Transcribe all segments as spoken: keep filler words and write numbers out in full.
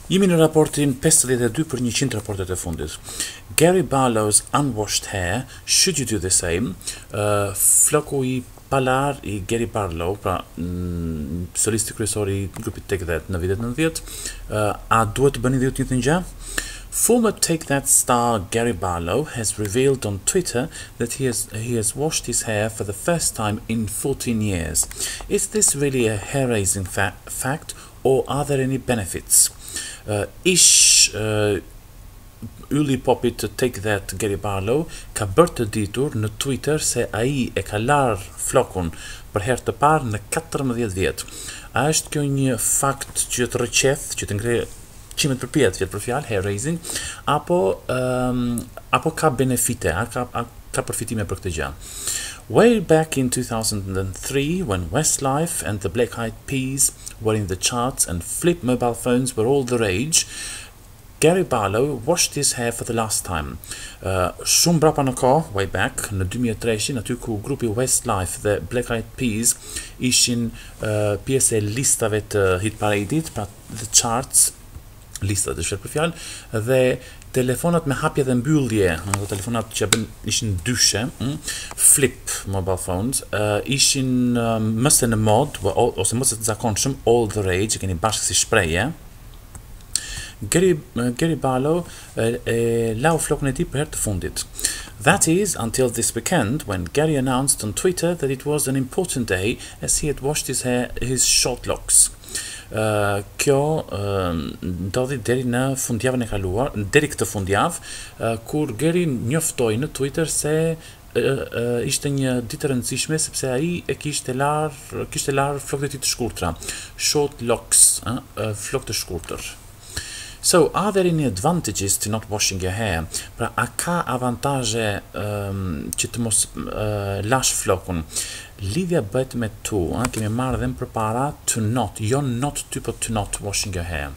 Jemi në raportin pesëdhjetë e dy për njëqind raportet e fundit. Gary Barlow's unwashed hair, should you do the same? Uh, floku i palar i Gary Barlow, pra mm, solisti kryesor i grupit Take That në vitet nëntëdhjetë, uh, a duhet të bëni dhe ju të njëjtën gjë? Former Take That star Gary Barlow has revealed on Twitter that he has he has washed his hair for the first time in fourteen years. Is this really a hair-raising fa fact, or are there any benefits? Uh, ish uh, ylli popit të Take That Gary Barlow ka bërë të ditur në Twitter se ai e ka larë flokun për herë të parë në katërmbëdhjetë vjet. A është kjo një fakt që të rëqeth, që të ngre qimet për pjetë vjetë për fjalë, hair raising, apo, um, apo ka benefite, a ka, a ka përfitime për këtë gjë? Way back in two thousand three, when Westlife and the Black Eyed Peas were in the charts and flip mobile phones were all the rage, Gary Barlow washed his hair for the last time. Uh, shumë brapa në kohë, way back, në two thousand three, aty ku grupi Westlife dhe Black Eyed Peas ishin uh, pjesë e listave të hit parade-it, pra the charts, listat të shërë për fjalë, dhe telefonat me hapje dhe mbyllje, dhe telefonat që bën, ishin dyshe, mm, flip mobile phones, uh, ishin uh, mëse në mod, ose mëse të zakonshëm, all the rage, e keni bashkë si shprehje. Gary, uh, Gary Barlow uh, e lau flokën e tij për herë të fundit. That is, until this weekend, when Gary announced on Twitter that it was an important day as he had washed his hair, his short locks. Uh, kjo uh, ndodhi deri në fundjavën e kaluar, deri këtë fundjavë, uh, kur Gary njoftoi në Twitter se uh, uh, ishte një ditë e rëndësishme sepse ai e kishte lar kishte lar flokët e tij të shkurtra, short locks, uh, uh, flokë të shkurtër. So, are there any advantages to not washing your hair? Pra, a ka avantazhe um, që të mos uh, lash flokun? Lidhja bëhet me to, a? Kemi marrë dhe më përpara to not, jo not to, but to not washing your hair.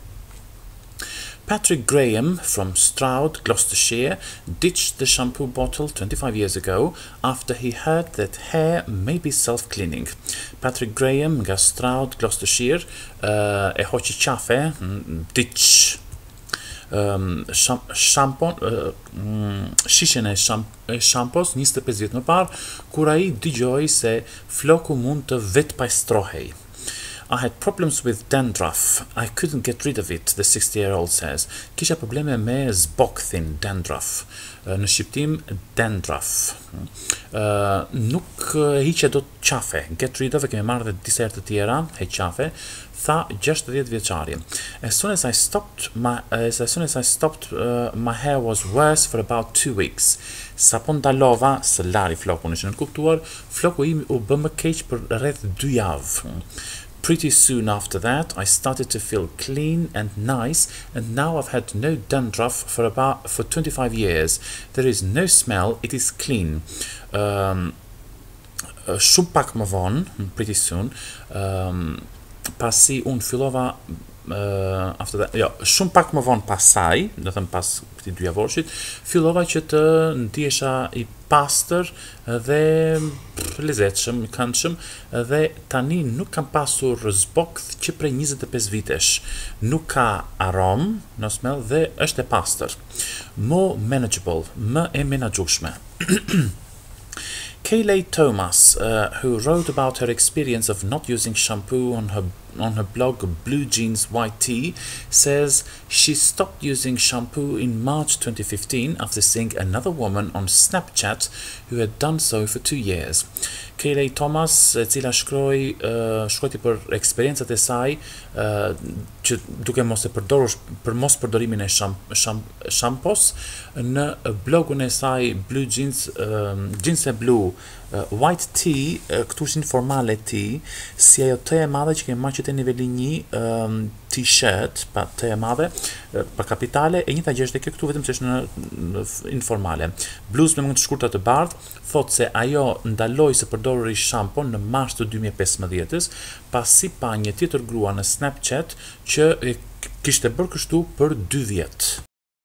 Patrick Graham from Stroud, Gloucestershire, ditched the shampoo bottle twenty-five years ago after he heard that hair may be self-cleaning. Patrick Graham nga Stroud, Gloucestershire, uh, e hoqi qafe, mm, ditch, um, sham, shampon, uh, mm, shishen e, sham, e shampos njëzet e pesë vjet më parë, kur ai dëgjoi se floku mund të vetpajstrohej. I had problems with dandruff. I couldn't get rid of it, the sixty-year-old says. Kisha probleme me zbokthin, dandruff. Në shqiptim, dandruff. Uh, nuk hiqe do të qafe. Get rid of, e kemi marrë dhe disa herë të tjera, heq qafe, tha gjashtëdhjetë vjeçari. As soon as I stopped, my, as, as soon as I stopped, uh, my hair was worse for about two weeks. Sa po ndalova, së lari flokun, ishte në kuptuar, floku im u bë më keq për rreth dy javë. Pretty soon after that, I started to feel clean and nice, and now I've had no dandruff for about for twenty-five years. There is no smell; it is clean. Um, shumë pak më vonë, pretty soon, um, pasi unë fillova uh, after that, jo, shumë pak më vonë pasaj, do thëmë pas këtij dy javorshit, fillova që të ndihesha i pastër dhe lezetshëm, i këndshëm, dhe tani nuk kam pasur zbokth që prej njëzet e pesë vitesh. Nuk ka arom, no smell, dhe është e pastër. More manageable, më e menaxhueshme. Kayleigh Thomas, uh, who wrote about her experience of not using shampoo on her on her blog Blue Jeans White Tea, says she stopped using shampoo in March twenty fifteen after seeing another woman on Snapchat who had done so for two years. Kayleigh Thomas, e cila shkroi uh, shkroi për eksperiencat e saj, uh, që duke mos e përdorur për mos përdorimin e sham, sham, shampos, në blogun e saj Blue Jeans, uh, Jeans e Blue, uh, White Tea, uh, këtu është informale tea, si ajo të e madhe që kemi marrë që të niveli një, um, t-shirt, pa të e madhe, pa kapitale, e një ta gjeshte kjo këtu vetëm që është në, në informale. Bluz me më të shkurta të bardh, thot se ajo ndaloi se përdoruri shampon në mars të dy mijë e pesëmbëdhjetës, pasi pa një tjetër grua në Snapchat që e kishte bërë kështu për dy vjet.